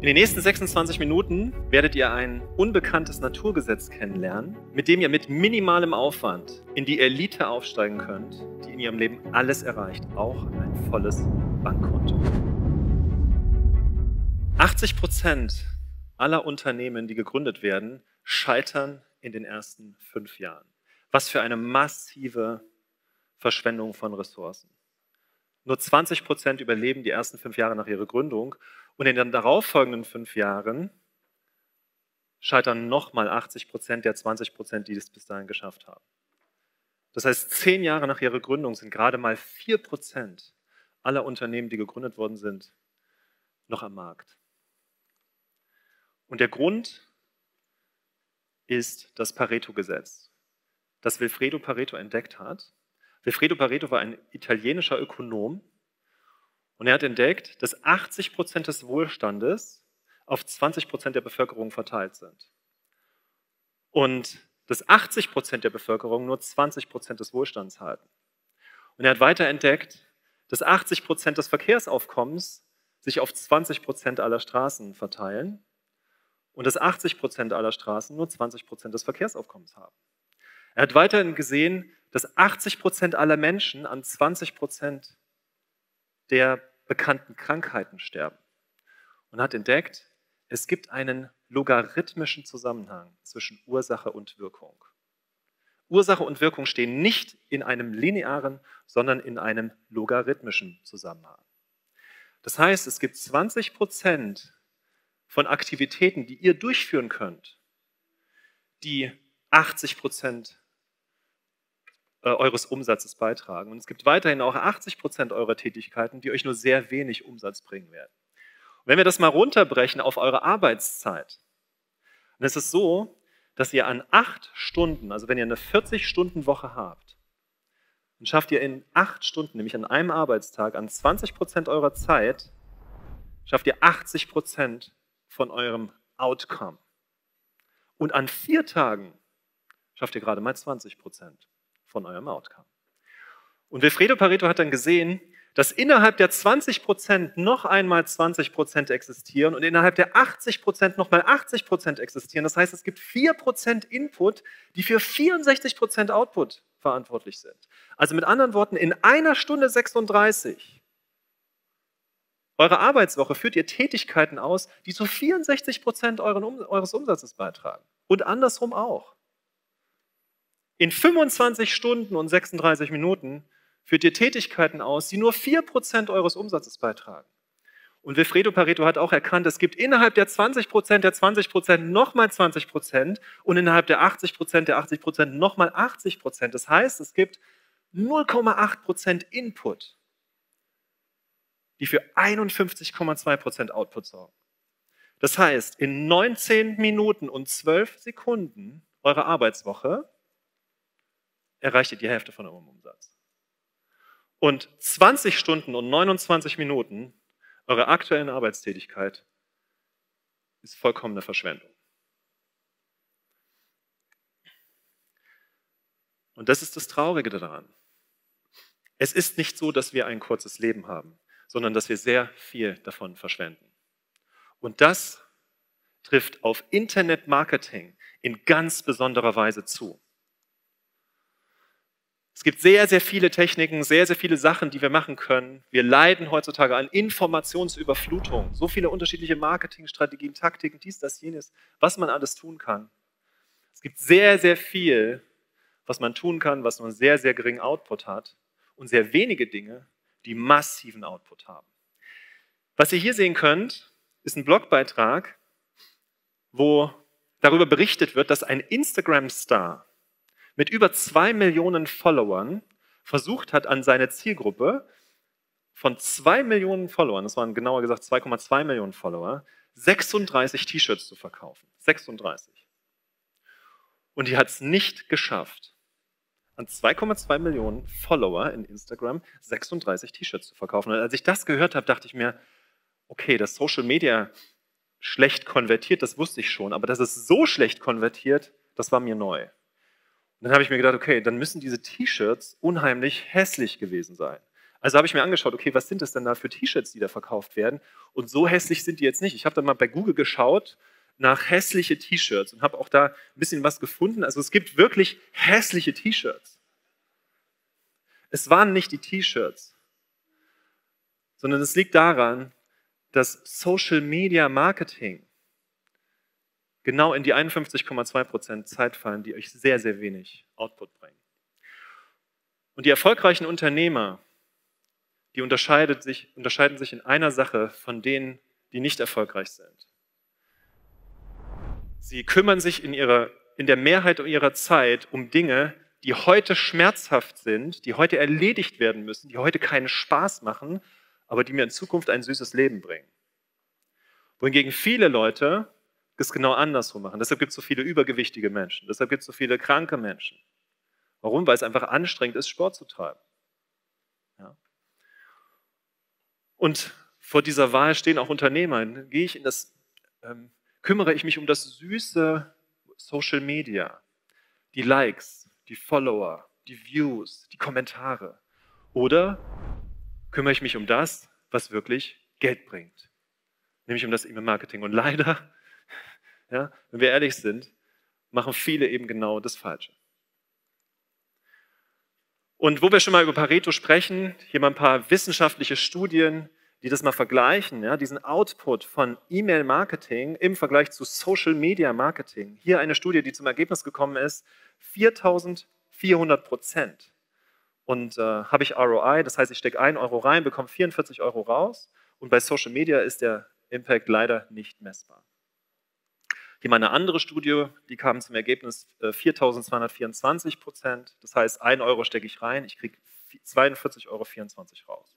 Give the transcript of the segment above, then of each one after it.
In den nächsten 26 Minuten werdet ihr ein unbekanntes Naturgesetz kennenlernen, mit dem ihr mit minimalem Aufwand in die Elite aufsteigen könnt, die in ihrem Leben alles erreicht, auch ein volles Bankkonto. 80% aller Unternehmen, die gegründet werden, scheitern in den ersten 5 Jahren. Was für eine massive Verschwendung von Ressourcen. Nur 20% überleben die ersten 5 Jahre nach ihrer Gründung und in den darauffolgenden 5 Jahren scheitern nochmal 80% der 20%, die es bis dahin geschafft haben. Das heißt, 10 Jahre nach ihrer Gründung sind gerade mal 4% aller Unternehmen, die gegründet worden sind, noch am Markt. Und der Grund ist das Pareto-Gesetz, das Vilfredo Pareto entdeckt hat. Vilfredo Pareto war ein italienischer Ökonom und er hat entdeckt, dass 80% des Wohlstandes auf 20% der Bevölkerung verteilt sind. Und dass 80% der Bevölkerung nur 20% des Wohlstands halten. Und er hat weiter entdeckt, dass 80% des Verkehrsaufkommens sich auf 20% aller Straßen verteilen und dass 80% aller Straßen nur 20% des Verkehrsaufkommens haben. Er hat weiterhin gesehen, dass 80% aller Menschen an 20% der bekannten Krankheiten sterben. Und hat entdeckt, es gibt einen logarithmischen Zusammenhang zwischen Ursache und Wirkung. Ursache und Wirkung stehen nicht in einem linearen, sondern in einem logarithmischen Zusammenhang. Das heißt, es gibt 20% von Aktivitäten, die ihr durchführen könnt, die 80% eures Umsatzes beitragen. Und es gibt weiterhin auch 80% eurer Tätigkeiten, die euch nur sehr wenig Umsatz bringen werden. Und wenn wir das mal runterbrechen auf eure Arbeitszeit, dann ist es so, dass ihr an 8 Stunden, also wenn ihr eine 40-Stunden-Woche habt, dann schafft ihr in 8 Stunden, nämlich an einem Arbeitstag, an 20% eurer Zeit, schafft ihr 80% von eurem Outcome. Und an 4 Tagen schafft ihr gerade mal 20% von eurem Outcome. Und Vilfredo Pareto hat dann gesehen, dass innerhalb der 20% noch einmal 20% existieren und innerhalb der 80% nochmal 80% existieren. Das heißt, es gibt 4% Input, die für 64% Output verantwortlich sind. Also mit anderen Worten, in einer Stunde 36 eurer Arbeitswoche führt ihr Tätigkeiten aus, die zu 64% eures Umsatzes beitragen. Und andersrum auch. In 25 Stunden und 36 Minuten führt ihr Tätigkeiten aus, die nur 4% eures Umsatzes beitragen. Und Vilfredo Pareto hat auch erkannt, es gibt innerhalb der 20% nochmal 20% und innerhalb der 80% nochmal 80%. Das heißt, es gibt 0,8% Input, die für 51,2% Output sorgen. Das heißt, in 19 Minuten und 12 Sekunden eurer Arbeitswoche erreicht ihr die Hälfte von eurem Umsatz. Und 20 Stunden und 29 Minuten eurer aktuellen Arbeitstätigkeit ist vollkommene Verschwendung. Und das ist das Traurige daran. Es ist nicht so, dass wir ein kurzes Leben haben, sondern dass wir sehr viel davon verschwenden. Und das trifft auf Internetmarketing in ganz besonderer Weise zu. Es gibt sehr, sehr viele Techniken, sehr, sehr viele Sachen, die wir machen können. Wir leiden heutzutage an Informationsüberflutung. So viele unterschiedliche Marketingstrategien, Taktiken, dies, das, jenes, was man alles tun kann. Es gibt sehr, sehr viel, was man tun kann, was nur einen sehr, sehr geringen Output hat und sehr wenige Dinge, die massiven Output haben. Was ihr hier sehen könnt, ist ein Blogbeitrag, wo darüber berichtet wird, dass ein Instagram-Star mit über 2 Millionen Followern versucht hat, an seine Zielgruppe von 2 Millionen Followern, das waren genauer gesagt 2,2 Millionen Follower, 36 T-Shirts zu verkaufen. 36. Und die hat es nicht geschafft, an 2,2 Millionen Follower in Instagram 36 T-Shirts zu verkaufen. Und als ich das gehört habe, dachte ich mir, okay, dass Social Media schlecht konvertiert, das wusste ich schon, aber dass es so schlecht konvertiert, das war mir neu. Und dann habe ich mir gedacht, okay, dann müssen diese T-Shirts unheimlich hässlich gewesen sein. Also habe ich mir angeschaut, okay, was sind das denn da für T-Shirts, die da verkauft werden? Und so hässlich sind die jetzt nicht. Ich habe dann mal bei Google geschaut nach hässliche T-Shirts und habe auch da ein bisschen was gefunden. Also es gibt wirklich hässliche T-Shirts. Es waren nicht die T-Shirts, sondern es liegt daran, dass Social Media Marketing genau in die 51,2% Zeit fallen, die euch sehr, sehr wenig Output bringen. Und die erfolgreichen Unternehmer, die unterscheiden sich in einer Sache von denen, die nicht erfolgreich sind. Sie kümmern sich in der Mehrheit ihrer Zeit um Dinge, die heute schmerzhaft sind, die heute erledigt werden müssen, die heute keinen Spaß machen, aber die mir in Zukunft ein süßes Leben bringen. Wohingegen viele Leute es genau andersrum machen. Deshalb gibt es so viele übergewichtige Menschen. Deshalb gibt es so viele kranke Menschen. Warum? Weil es einfach anstrengend ist, Sport zu treiben. Ja. Und vor dieser Wahl stehen auch Unternehmer. Kümmere ich mich um das süße Social Media, die Likes, die Follower, die Views, die Kommentare? Oder kümmere ich mich um das, was wirklich Geld bringt? Nämlich um das E-Mail-Marketing. Und leider, ja, wenn wir ehrlich sind, machen viele eben genau das Falsche. Und wo wir schon mal über Pareto sprechen, hier mal ein paar wissenschaftliche Studien, die das mal vergleichen, ja, diesen Output von E-Mail-Marketing im Vergleich zu Social-Media-Marketing. Hier eine Studie, die zum Ergebnis gekommen ist, 4.400%. Und habe ich ROI, das heißt, ich stecke 1 Euro rein, bekomme 44 Euro raus. Und bei Social Media ist der Impact leider nicht messbar. Hier mal eine andere Studie, die kam zum Ergebnis 4.224%. Das heißt, 1 Euro stecke ich rein, ich kriege 42,24 Euro raus.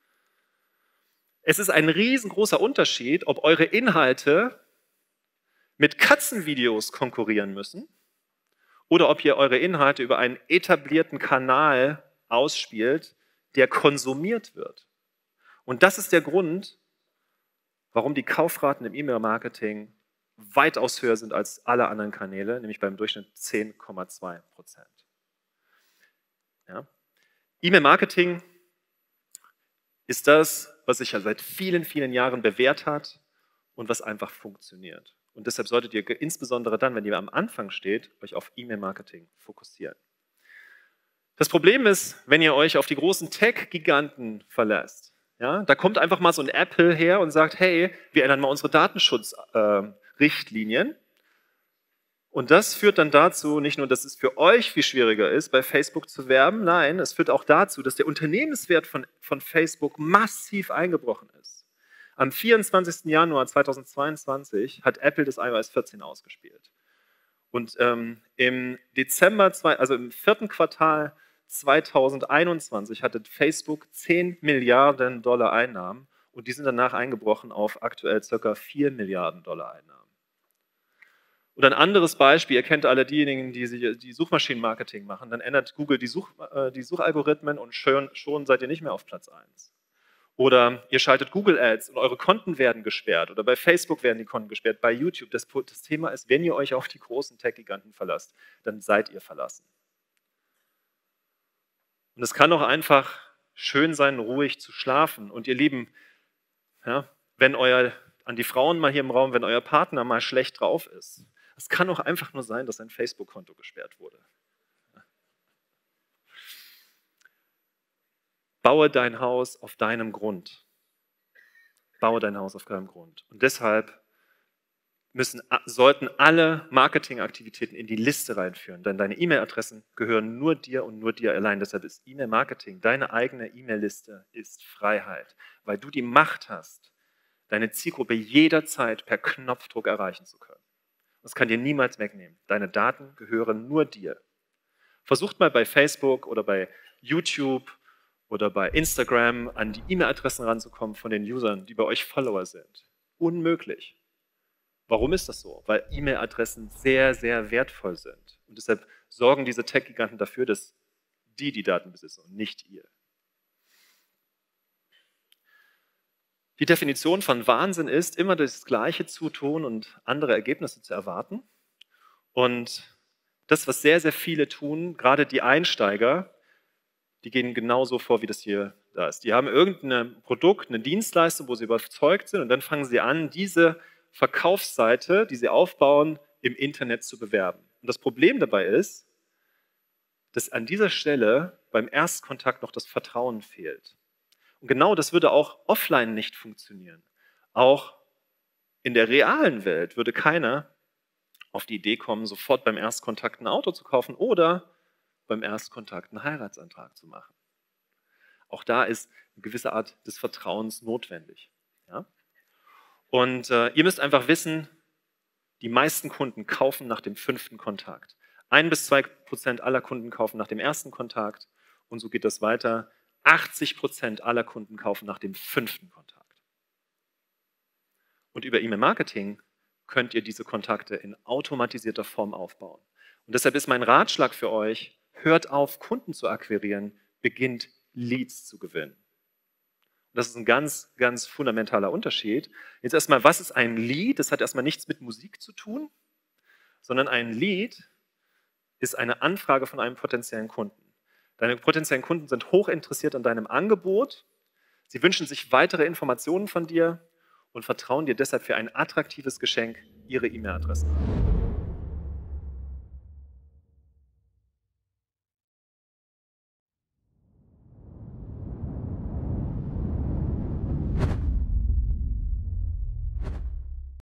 Es ist ein riesengroßer Unterschied, ob eure Inhalte mit Katzenvideos konkurrieren müssen oder ob ihr eure Inhalte über einen etablierten Kanal ausspielt, der konsumiert wird. Und das ist der Grund, warum die Kaufraten im E-Mail-Marketing weitaus höher sind als alle anderen Kanäle, nämlich beim Durchschnitt 10,2%. Ja. E-Mail-Marketing ist das, was sich ja seit vielen, vielen Jahren bewährt hat und was einfach funktioniert. Und deshalb solltet ihr insbesondere dann, wenn ihr am Anfang steht, euch auf E-Mail-Marketing fokussieren. Das Problem ist, wenn ihr euch auf die großen Tech-Giganten verlässt, ja, da kommt einfach mal so ein Apple her und sagt, hey, wir ändern mal unsere Datenschutzrichtlinien. Und das führt dann dazu, nicht nur, dass es für euch viel schwieriger ist, bei Facebook zu werben, nein, es führt auch dazu, dass der Unternehmenswert von Facebook massiv eingebrochen ist. Am 24. Januar 2022 hat Apple das iOS 14 ausgespielt. Und im Dezember, also im 4. Quartal 2021 hatte Facebook 10 Milliarden Dollar Einnahmen und die sind danach eingebrochen auf aktuell ca. 4 Milliarden Dollar Einnahmen. Oder ein anderes Beispiel, ihr kennt alle diejenigen, die Suchmaschinenmarketing machen, dann ändert Google die Suchalgorithmen und schon seid ihr nicht mehr auf Platz 1. Oder ihr schaltet Google Ads und eure Konten werden gesperrt. Oder bei Facebook werden die Konten gesperrt, bei YouTube. Das Thema ist, wenn ihr euch auf die großen Tech-Giganten verlasst, dann seid ihr verlassen. Und es kann auch einfach schön sein, ruhig zu schlafen. Und ihr Lieben, ja, an die Frauen mal hier im Raum, wenn euer Partner mal schlecht drauf ist, es kann auch einfach nur sein, dass sein Facebook-Konto gesperrt wurde. Baue dein Haus auf deinem Grund. Baue dein Haus auf deinem Grund. Und deshalb sollten alle Marketingaktivitäten in die Liste reinführen, denn deine E-Mail-Adressen gehören nur dir und nur dir allein. Deshalb ist E-Mail-Marketing, deine eigene E-Mail-Liste, ist Freiheit, weil du die Macht hast, deine Zielgruppe jederzeit per Knopfdruck erreichen zu können. Das kann dir niemals wegnehmen. Deine Daten gehören nur dir. Versucht mal bei Facebook oder bei YouTube oder bei Instagram an die E-Mail-Adressen ranzukommen von den Usern, die bei euch Follower sind. Unmöglich. Warum ist das so? Weil E-Mail-Adressen sehr, sehr wertvoll sind. Und deshalb sorgen diese Tech-Giganten dafür, dass die Daten besitzen und nicht ihr. Die Definition von Wahnsinn ist, immer das Gleiche zu tun und andere Ergebnisse zu erwarten. Und das, was sehr, sehr viele tun, gerade die Einsteiger, die gehen genauso vor, wie das hier da ist. Die haben irgendein Produkt, eine Dienstleistung, wo sie überzeugt sind und dann fangen sie an, diese Verkaufsseite, die sie aufbauen, im Internet zu bewerben. Und das Problem dabei ist, dass an dieser Stelle beim Erstkontakt noch das Vertrauen fehlt. Und genau das würde auch offline nicht funktionieren. Auch in der realen Welt würde keiner auf die Idee kommen, sofort beim Erstkontakt ein Auto zu kaufen oder beim Erstkontakt einen Heiratsantrag zu machen. Auch da ist eine gewisse Art des Vertrauens notwendig. Ja? Und ihr müsst einfach wissen, die meisten Kunden kaufen nach dem 5. Kontakt. 1-2% aller Kunden kaufen nach dem ersten Kontakt und so geht das weiter. 80% aller Kunden kaufen nach dem 5. Kontakt. Und über E-Mail-Marketing könnt ihr diese Kontakte in automatisierter Form aufbauen. Und deshalb ist mein Ratschlag für euch, hört auf, Kunden zu akquirieren, beginnt Leads zu gewinnen. Und das ist ein ganz, ganz fundamentaler Unterschied. Jetzt erstmal, was ist ein Lead? Das hat erstmal nichts mit Musik zu tun, sondern ein Lead ist eine Anfrage von einem potenziellen Kunden. Deine potenziellen Kunden sind hoch interessiert an deinem Angebot. Sie wünschen sich weitere Informationen von dir und vertrauen dir deshalb für ein attraktives Geschenk ihre E-Mail-Adresse an.